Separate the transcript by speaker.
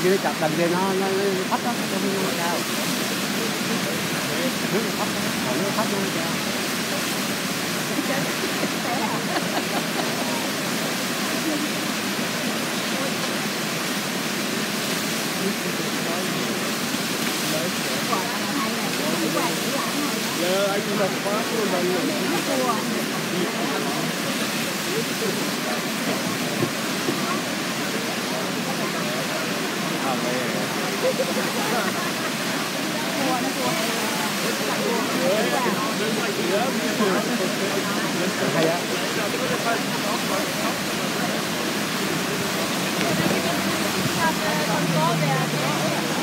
Speaker 1: kia nó chặt đằng kia nó thấp đó, nó cao. Nước nó thấp, còn nó thấp nó cao. Giờ anh đập quá rồi mình hay á.
Speaker 2: Con có về